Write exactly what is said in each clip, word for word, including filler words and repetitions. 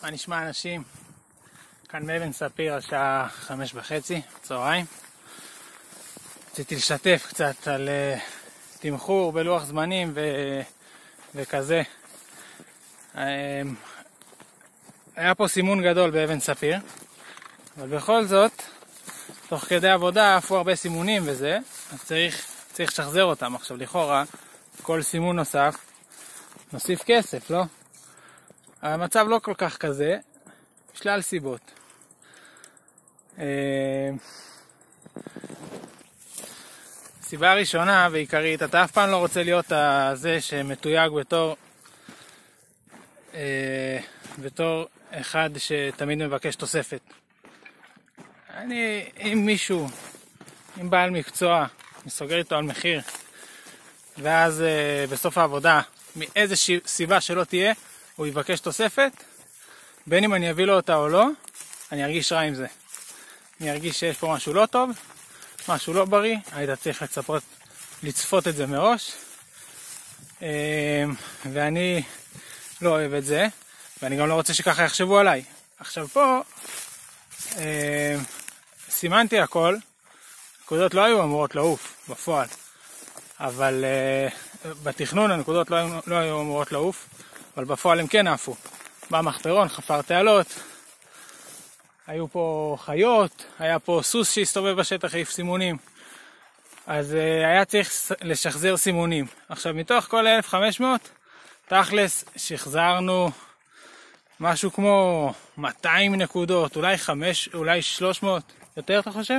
מה נשמע אנשים? כאן מאבן ספיר, השעה חמש וחצי, צהריים. רציתי לשתף קצת על uh, תמחור בלוח זמנים ו... וכזה. Um, היה פה סימון גדול באבן ספיר, אבל בכל זאת, תוך כדי עבודה עפו הרבה סימונים וזה, אז צריך, צריך לשחזר אותם. עכשיו לכאורה, כל סימון נוסף, נוסיף כסף, לא? המצב לא כל כך כזה, שלל סיבות. סיבה ראשונה ועיקרית, אתה אף פעם לא רוצה להיות הזה שמתויג בתור בתור אחד שתמיד מבקש תוספת. אני, אם מישהו, אם בעל מקצוע, מסוגר איתו על מחיר, ואז בסוף העבודה, מאיזושהי סיבה שלא תהיה, הוא יבקש תוספת, בין אם אני אביא לו אותה או לא, אני ארגיש רע עם זה. אני ארגיש שיש פה משהו לא טוב, משהו לא בריא, היית צריך לצפות, לצפות את זה מראש, ואני לא אוהב את זה, ואני גם לא רוצה שככה יחשבו עליי. עכשיו פה, סימנתי הכל, נקודות לא היו אמורות לעוף בפועל, אבל בתכנון הנקודות לא היו, לא היו אמורות לעוף, אבל בפועל הם כן עפו. במחפרון חפר תעלות, היו פה חיות, היה פה סוס שהסתובב בשטח, העיף סימונים. אז היה צריך לשחזר סימונים. עכשיו מתוך כל אלף וחמש מאות, תכלס שחזרנו משהו כמו מאתיים נקודות, אולי חמש, אולי שלוש מאות, יותר אתה חושב?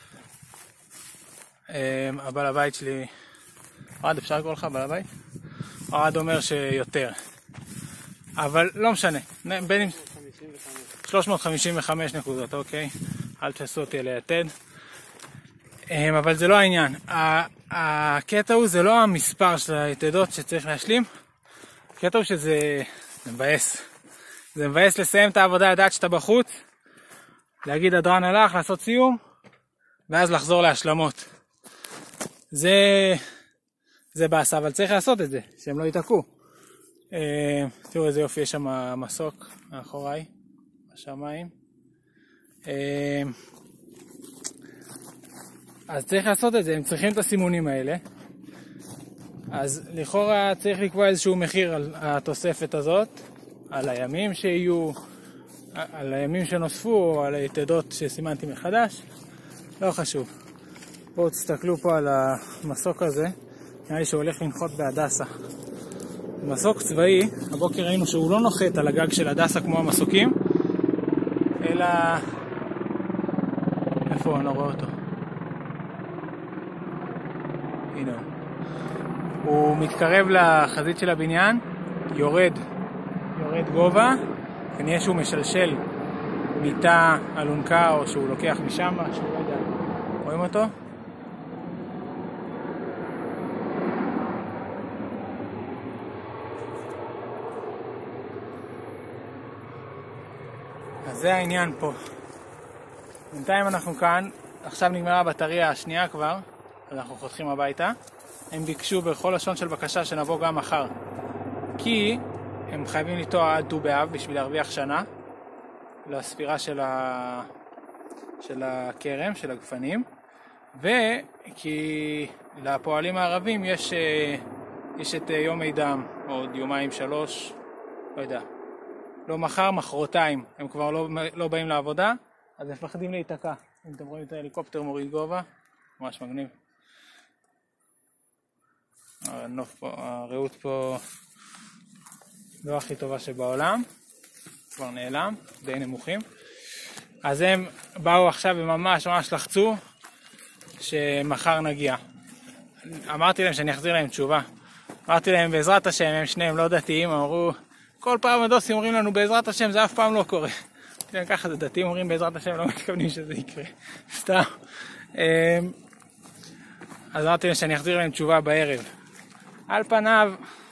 הבעל הבית שלי, עד אפשר לקרוא לך בעל הבית? עד אומר שיותר. אבל לא משנה, בין אם שלוש מאות חמישים וחמש נקודות, אוקיי? אל תעשו אותי ליתד. אבל זה לא העניין. הקטע הוא, זה לא המספר של היתדות שצריך להשלים. הקטע הוא שזה מבאס. זה מבאס לסיים את העבודה, לדעת שאתה בחוץ, להגיד הדרן הלך, לעשות סיום, ואז לחזור להשלמות. זה, זה בעשה, אבל צריך לעשות את זה, שהם לא ייתקעו. תראו איזה יופי, יש שם מסוק מאחוריי, בשמיים. אז צריך לעשות את זה, הם צריכים את הסימונים האלה. אז לכאורה צריך לקבוע איזשהו מחיר על התוספת הזאת, על הימים שיהיו, על הימים שנוספו, או על היתדות שסימנתי מחדש. לא חשוב. בואו תסתכלו פה על המסוק הזה, נראה לי שהוא הולך לנחות בהדסה. מסוק צבאי, הבוקר ראינו שהוא לא נוחת על הגג של הדסה כמו המסוקים, אלא... איפה? אני לא רואה אותו. הנה הוא. הוא מתקרב לחזית של הבניין, יורד, יורד גובה, כנראה שהוא משלשל מיטה אלונקה או שהוא לוקח משם, שהוא לא יודע. רואים אותו? אז זה העניין פה. בינתיים אנחנו כאן, עכשיו נגמרה הבטריה השנייה כבר, אז אנחנו חותכים הביתה. הם ביקשו בכל לשון של בקשה שנבוא גם מחר, כי הם חייבים לטוע עד ט"ו באב בשביל להרוויח שנה לספירה של, ה... של הכרם, של הגפנים, וכי לפועלים הערבים יש, יש את יום מידם, עוד יומיים שלוש, לא יודע. לא מחר, מחרותיים, הם כבר לא, לא באים לעבודה, אז הם מפחדים להיתקע. אם אתם רואים את ההליקופטר מוריד גובה, ממש מגניב. הנוף פה, הראות פה לא הכי טובה שבעולם, כבר נעלם, די נמוכים. אז הם באו עכשיו וממש ממש לחצו שמחר נגיע. אמרתי להם שאני אחזיר להם תשובה. אמרתי להם בעזרת השם, הם שניהם לא דתיים, אמרו, כל פעם הדוסים אומרים לנו בעזרת השם, זה אף פעם לא קורה. ככה זה דתיים אומרים בעזרת השם, לא מתכוונים שזה יקרה. סתם. אז אמרתי להם שאני אחזיר להם תשובה בערב. על פניו,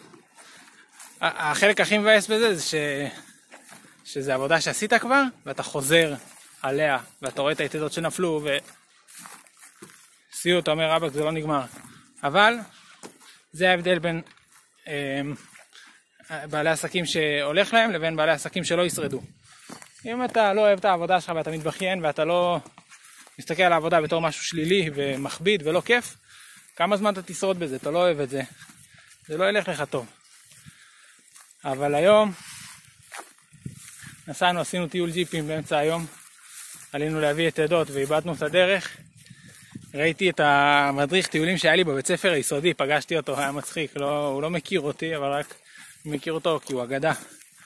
החלק הכי מבאס בזה זה ש... שזה עבודה שעשית כבר, ואתה חוזר עליה, ואתה רואה את היתדות שנפלו, וסיוע, אתה אומר, רבק, זה לא נגמר. אבל זה ההבדל בין בעלי עסקים שהולך להם לבין בעלי עסקים שלא ישרדו. אם אתה לא אוהב את העבודה שלך ואתה מתבכיין ואתה לא מסתכל על העבודה בתור משהו שלילי ומכביד ולא כיף, כמה זמן אתה תשרוד בזה? אתה לא אוהב את זה, זה לא ילך לך טוב. אבל היום נסענו, עשינו טיול ג'יפים באמצע היום, עלינו להביא את עדות ואיבדנו את הדרך. ראיתי את המדריך טיולים שהיה לי בבית ספר היסודי, פגשתי אותו, היה מצחיק, לא, הוא לא מכיר אותי, אבל רק מכיר אותו כי הוא אגדה.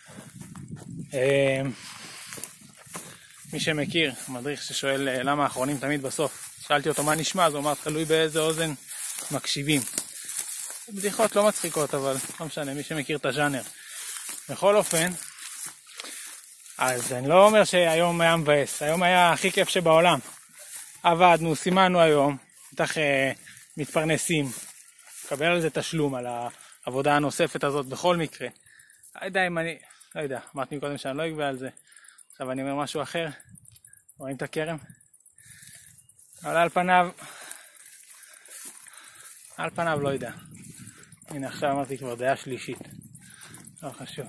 מי שמכיר, מדריך ששואל למה האחרונים תמיד בסוף. שאלתי אותו מה נשמע, אז הוא אמר, תלוי באיזה אוזן מקשיבים. בדיחות לא מצחיקות, אבל לא משנה, מי שמכיר את הז'אנר. בכל אופן, אז אני לא אומר שהיום היה מבאס, היום היה הכי כיף שבעולם. עבדנו, סימנו היום, בטח אה, מתפרנסים, קבל על זה תשלום, על העבודה הנוספת הזאת בכל מקרה. לא יודע אם אני, לא יודע, אמרתי קודם שאני לא אגבה על זה, עכשיו אני אומר משהו אחר, רואים את הכרם? אבל על פניו, על פניו לא יודע. הנה עכשיו אמרתי כבר דעה שלישית, לא חשוב.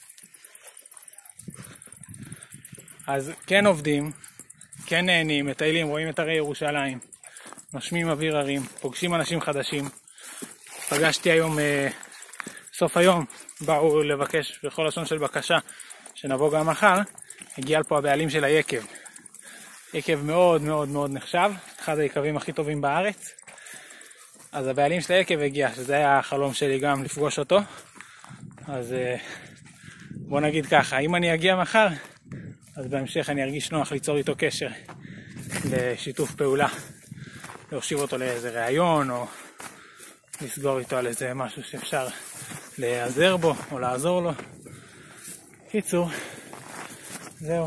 אז כן עובדים, כן נהנים, מטיילים, רואים את הרי ירושלים, נושמים אוויר הרים, פוגשים אנשים חדשים. פגשתי היום, אה, סוף היום, באו לבקש בכל לשון של בקשה שנבוא גם מחר. הגיע לפה הבעלים של היקב. יקב מאוד מאוד מאוד נחשב, אחד היקבים הכי טובים בארץ. אז הבעלים של היקב הגיע, שזה היה החלום שלי גם לפגוש אותו. אז אה, בוא נגיד ככה, אם אני אגיע מחר, אז בהמשך אני ארגיש נוח ליצור איתו קשר לשיתוף פעולה, להושיב אותו לאיזה רעיון או לסגור איתו על איזה משהו שאפשר להיעזר בו או לעזור לו. קיצור, זהו.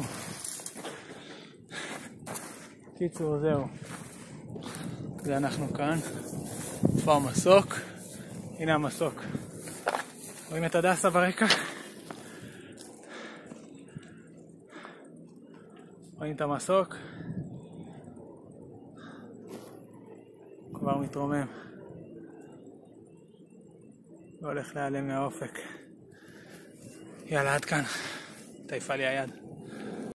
קיצור, זהו. זה אנחנו כאן. כבר מסוק. הנה המסוק. רואים את הדסה ברקע? רואים את המסוק? כבר מתרומם. והולך להיעלם מהאופק. יאללה, עד כאן. תעיפה לי היד.